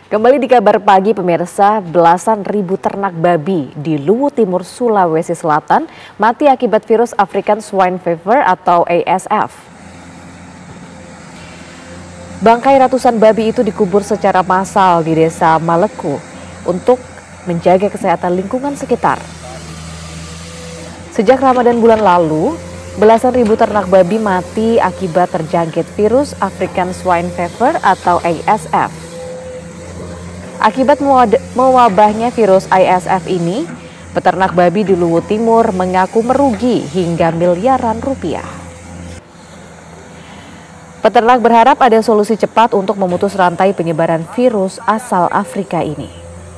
Kembali di kabar pagi pemirsa, belasan ribu ternak babi di Luwu Timur, Sulawesi Selatan mati akibat virus African Swine Fever atau ASF. Bangkai ratusan babi itu dikubur secara massal di desa Maleku untuk menjaga kesehatan lingkungan sekitar. Sejak Ramadan bulan lalu, belasan ribu ternak babi mati akibat terjangkit virus African Swine Fever atau ASF. Akibat mewabahnya virus ASF ini, peternak babi di Luwu Timur mengaku merugi hingga miliaran rupiah. Peternak berharap ada solusi cepat untuk memutus rantai penyebaran virus asal Afrika ini.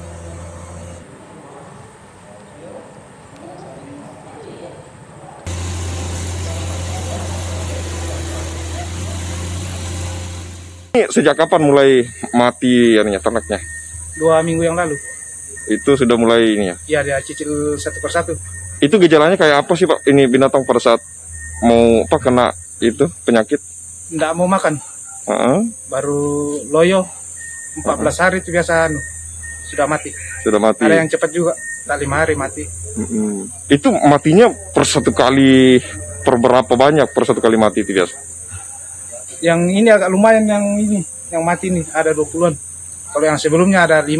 Sejak kapan mulai mati ternaknya? 2 minggu yang lalu. Itu sudah mulai ini ya? Iya, dia cicil satu persatu. Itu gejalanya kayak apa sih Pak? Ini binatang pada saat mau kena itu penyakit? Nggak mau makan. Baru loyo 14 hari itu biasa sudah mati. Sudah mati. Ada yang cepat juga, 5 hari mati. Itu matinya per satu kali, per berapa banyak per satu kali mati itu biasa? Yang ini agak lumayan, yang mati nih ada 20-an. Kalau yang sebelumnya ada 5,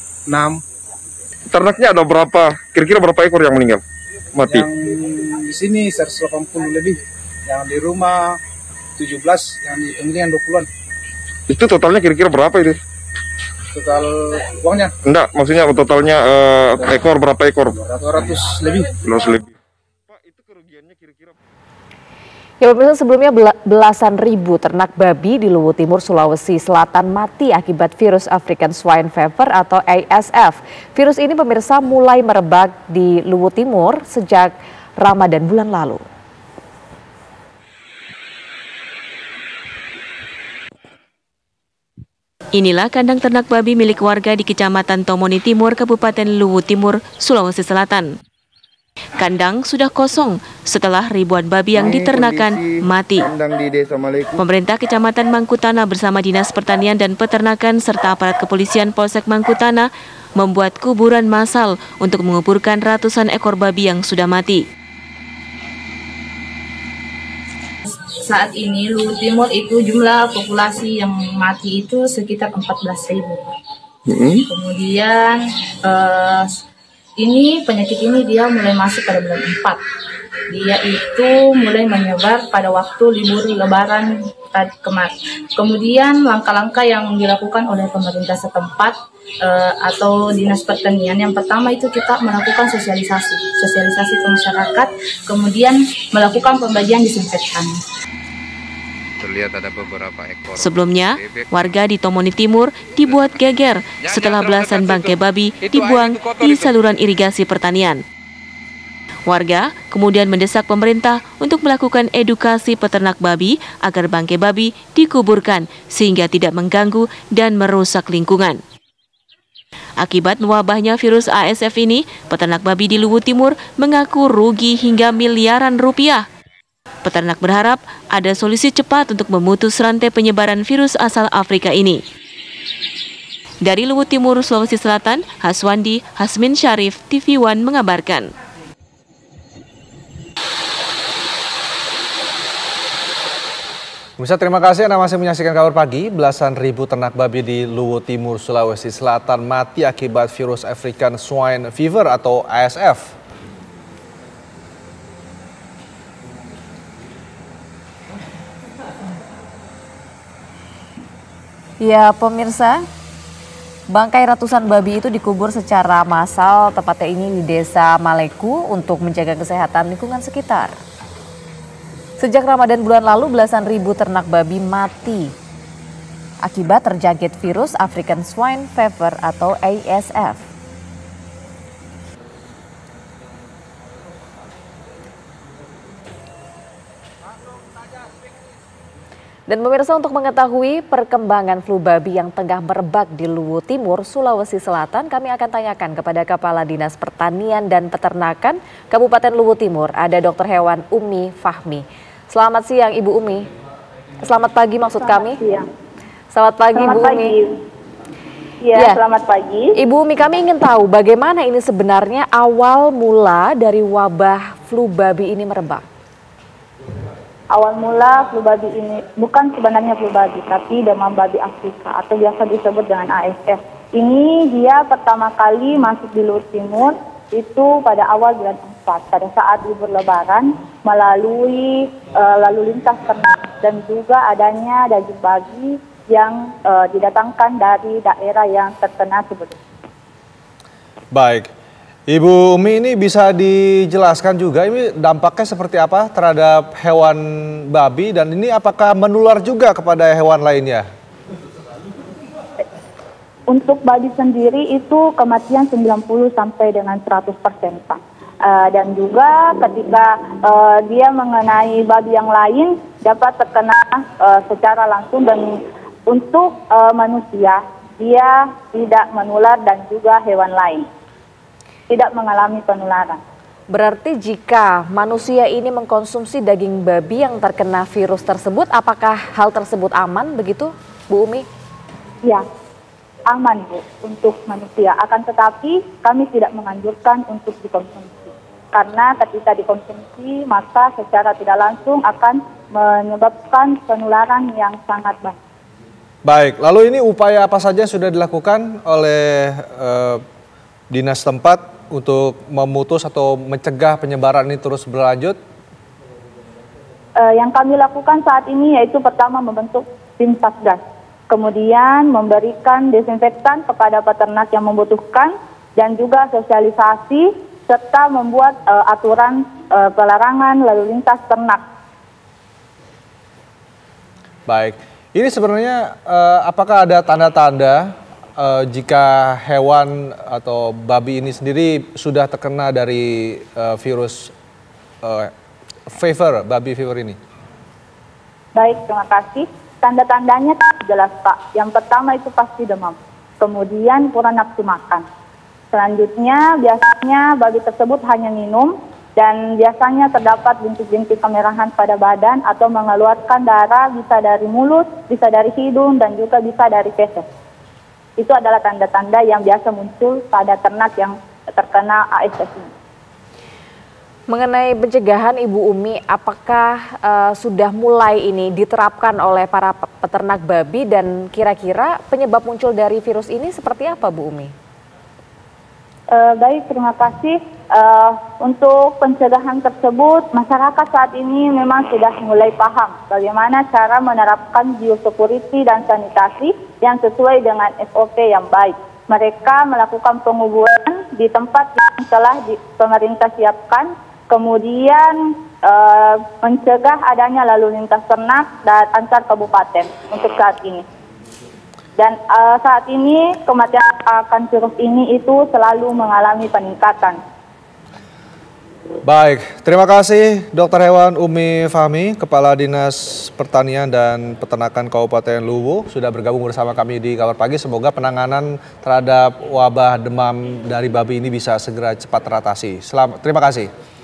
6. Ternaknya ada berapa? Kira-kira berapa ekor yang meninggal? Mati? Yang di sini 180 lebih. Yang di rumah 17, yang di pembelian 20-an. Itu totalnya kira-kira berapa itu? Total uangnya? Enggak, maksudnya totalnya ekor berapa ekor? 200 lebih. 200 lebih. Pak, itu kerugiannya kira-kira? Ya pemirsa, sebelumnya belasan ribu ternak babi di Luwu Timur, Sulawesi Selatan mati akibat virus African Swine Fever atau ASF. Virus ini pemirsa mulai merebak di Luwu Timur sejak Ramadan bulan lalu. Inilah kandang ternak babi milik warga di Kecamatan Tomoni Timur, Kabupaten Luwu Timur, Sulawesi Selatan. Kandang sudah kosong setelah ribuan babi yang diternakan mati. Pemerintah Kecamatan Mangkutana bersama Dinas Pertanian dan Peternakan serta aparat kepolisian Polsek Mangkutana membuat kuburan massal untuk menguburkan ratusan ekor babi yang sudah mati. Saat ini Luwu Timur itu jumlah populasi yang mati itu sekitar 14.000. Kemudian ini penyakit ini dia mulai masuk pada bulan 4. Dia itu mulai menyebar pada waktu libur lebaran kemarin. Kemudian langkah-langkah yang dilakukan oleh pemerintah setempat atau Dinas Pertanian, yang pertama itu kita melakukan sosialisasi ke masyarakat, kemudian melakukan pembagian disinfektan. Terlihat ada beberapa ekor. Sebelumnya, warga di Tomoni Timur dibuat geger setelah belasan bangkai babi dibuang di saluran irigasi pertanian. Warga kemudian mendesak pemerintah untuk melakukan edukasi peternak babi agar bangkai babi dikuburkan sehingga tidak mengganggu dan merusak lingkungan. Akibat wabahnya virus ASF ini, peternak babi di Luwu Timur mengaku rugi hingga miliaran rupiah. Peternak berharap ada solusi cepat untuk memutus rantai penyebaran virus asal Afrika ini. Dari Luwu Timur, Sulawesi Selatan, Haswandi Hasmin Syarif, TV One mengabarkan. Pemirsa, terima kasih Anda masih menyaksikan kabar pagi. Belasan ribu ternak babi di Luwu Timur, Sulawesi Selatan mati akibat virus African Swine Fever atau ASF. Ya pemirsa, bangkai ratusan babi itu dikubur secara massal, tepatnya ini di desa Maleku untuk menjaga kesehatan lingkungan sekitar. Sejak Ramadan bulan lalu, belasan ribu ternak babi mati akibat terjangkit virus African Swine Fever atau ASF. Dan pemirsa, untuk mengetahui perkembangan flu babi yang tengah merebak di Luwu Timur, Sulawesi Selatan, kami akan tanyakan kepada Kepala Dinas Pertanian dan Peternakan Kabupaten Luwu Timur, ada Dr. Hewan Umi Fahmi. Selamat siang Ibu Umi. Selamat pagi maksud kami. Siang. Selamat pagi Bu Umi. Ya. Selamat pagi. Ibu Umi, kami ingin tahu bagaimana ini sebenarnya awal mula dari wabah flu babi ini merebak. Awal mula flu babi ini bukan sebenarnya flu babi, tapi demam babi Afrika atau biasa disebut dengan ASF. Ini dia pertama kali masuk di Luwu Timur itu pada awal bulan 4, pada saat libur Lebaran, melalui lalu lintas ternak dan juga adanya daging babi yang didatangkan dari daerah yang terkena sebelumnya. Baik, Ibu Umi, ini bisa dijelaskan juga ini dampaknya seperti apa terhadap hewan babi dan ini apakah menular juga kepada hewan lainnya? Untuk babi sendiri itu kematian 90 sampai dengan 100%, Pak. Dan juga ketika dia mengenai babi yang lain dapat terkena secara langsung, dan untuk manusia dia tidak menular dan juga hewan lain tidak mengalami penularan. Berarti jika manusia ini mengkonsumsi daging babi yang terkena virus tersebut, apakah hal tersebut aman begitu, Bu Umi? Ya, aman Bu untuk manusia. Akan tetapi kami tidak menganjurkan untuk dikonsumsi. Karena ketika dikonsumsi maka secara tidak langsung akan menyebabkan penularan yang sangat banyak. Baik, lalu ini upaya apa saja sudah dilakukan oleh dinas tempat untuk memutus atau mencegah penyebaran ini terus berlanjut? Yang kami lakukan saat ini yaitu pertama membentuk tim satgas, kemudian memberikan desinfektan kepada peternak yang membutuhkan dan juga sosialisasi serta membuat aturan pelarangan lalu lintas ternak. Baik, ini sebenarnya apakah ada tanda-tanda jika hewan atau babi ini sendiri sudah terkena dari virus fever, babi fever ini? Baik, terima kasih. Tanda-tandanya jelas Pak. Yang pertama itu pasti demam, kemudian kurang nafsu makan. Selanjutnya biasanya babi tersebut hanya minum dan biasanya terdapat bintik-bintik kemerahan pada badan atau mengeluarkan darah, bisa dari mulut, bisa dari hidung dan juga bisa dari feses. Itu adalah tanda-tanda yang biasa muncul pada ternak yang terkena ASF ini. Mengenai pencegahan Ibu Umi, apakah sudah mulai ini diterapkan oleh para peternak babi dan kira-kira penyebab muncul dari virus ini seperti apa Bu Umi? Baik, terima kasih. Untuk pencegahan tersebut, masyarakat saat ini memang sudah mulai paham bagaimana cara menerapkan biosecurity dan sanitasi yang sesuai dengan SOP yang baik. Mereka melakukan penguburan di tempat yang telah pemerintah siapkan, kemudian mencegah adanya lalu lintas ternak dan antar kabupaten untuk saat ini. Dan saat ini kematian akan virus ini itu selalu mengalami peningkatan. Baik, terima kasih Dr. Hewan Umi Fahmi, Kepala Dinas Pertanian dan Peternakan Kabupaten Luwu sudah bergabung bersama kami di Kabar Pagi. Semoga penanganan terhadap wabah demam dari babi ini bisa segera cepat teratasi. Terima kasih.